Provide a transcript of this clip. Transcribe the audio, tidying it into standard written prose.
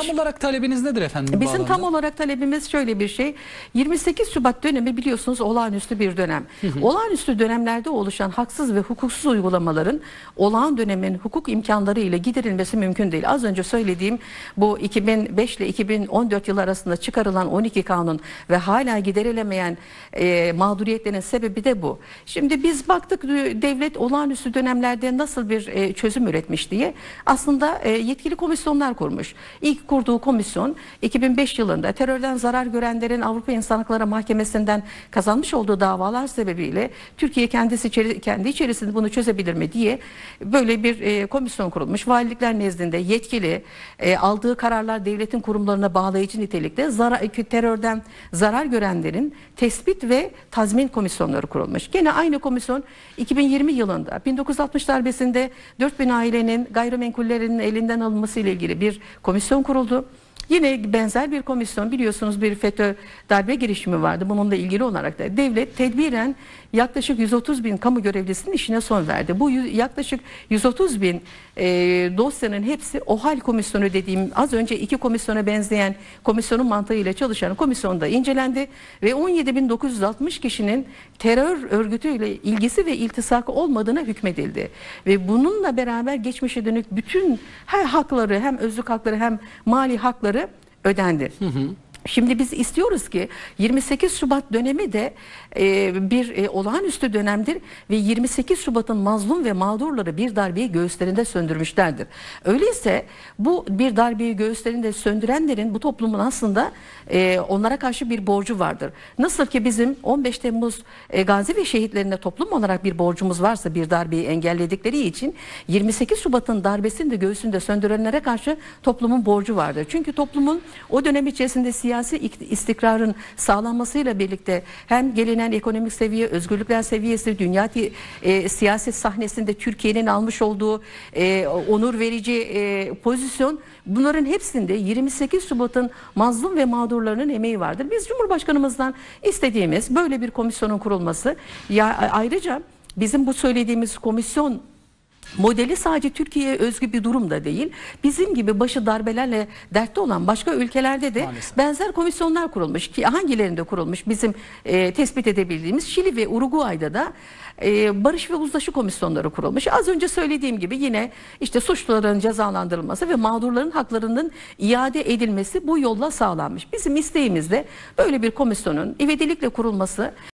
Tam olarak talebiniz nedir efendim bu Bizim bağlamda? tam olarak talebimiz şöyle bir şey. 28 Şubat dönemi biliyorsunuz olağanüstü bir dönem. Olağanüstü dönemlerde oluşan haksız ve hukuksuz uygulamaların olağan dönemin hukuk imkanları ile giderilmesi mümkün değil. Az önce söylediğim bu 2005 ile 2014 yıl arasında çıkarılan 12 kanun ve hala giderilemeyen mağduriyetlerin sebebi de bu. Şimdi biz baktık devlet olağanüstü dönemlerde nasıl bir çözüm üretmiş diye aslında yetkili komisyonlar kurmuş. İlk kurduğu komisyon 2005 yılında terörden zarar görenlerin Avrupa İnsan Hakları Mahkemesi'nden kazanmış olduğu davalar sebebiyle Türkiye kendi içerisinde bunu çözebilir mi diye böyle bir komisyon kurulmuş. Valilikler nezdinde yetkili aldığı kararlar devletin kurumlarına bağlayıcı nitelikte terörden zarar görenlerin tespit ve tazmin komisyonları kurulmuş. Gene aynı komisyon 2020 yılında 1960 darbesinde 4000 ailenin gayrimenkullerinin elinden alınması ile ilgili bir komisyon kuruldu. Yine benzer bir komisyon biliyorsunuz bir FETÖ darbe girişimi vardı. Bununla ilgili olarak da devlet tedbiren yaklaşık 130 bin kamu görevlisinin işine son verdi. Bu yaklaşık 130 bin dosyanın hepsi OHAL komisyonu dediğim az önce iki komisyona benzeyen komisyonun mantığıyla çalışan komisyonda incelendi ve 17.960 kişinin terör örgütüyle ilgisi ve iltisakı olmadığına hükmedildi. Ve bununla beraber geçmişe dönük bütün her hakları hem özlük hakları hem mali hakları ödendi. Şimdi biz istiyoruz ki 28 Şubat dönemi de bir olağanüstü dönemdir ve 28 Şubat'ın mazlum ve mağdurları bir darbeyi göğüslerinde söndürmüşlerdir. Öyleyse bu bir darbeyi göğüslerinde söndürenlerin bu toplumun aslında onlara karşı bir borcu vardır. Nasıl ki bizim 15 Temmuz gazi ve şehitlerine toplum olarak bir borcumuz varsa bir darbeyi engelledikleri için 28 Şubat'ın darbesini de göğsünde söndürenlere karşı toplumun borcu vardır. Çünkü toplumun o dönem içerisinde siyasi istikrarın sağlanmasıyla birlikte hem gelinen ekonomik seviye, özgürlükler seviyesi, dünya siyaset sahnesinde Türkiye'nin almış olduğu onur verici pozisyon, bunların hepsinde 28 Şubat'ın mazlum ve mağdurlarının emeği vardır. Biz Cumhurbaşkanımızdan istediğimiz böyle bir komisyonun kurulması. Ayrıca bizim bu söylediğimiz komisyon modeli sadece Türkiye'ye özgü bir durum da değil. Bizim gibi başı darbelerle dertte olan başka ülkelerde de maalesef benzer komisyonlar kurulmuş ki hangilerinde kurulmuş bizim tespit edebildiğimiz Şili ve Uruguay'da da barış ve uzlaşı komisyonları kurulmuş. Az önce söylediğim gibi yine işte suçluların cezalandırılması ve mağdurların haklarının iade edilmesi bu yolla sağlanmış. Bizim isteğimiz de böyle bir komisyonun ivedilikle kurulması.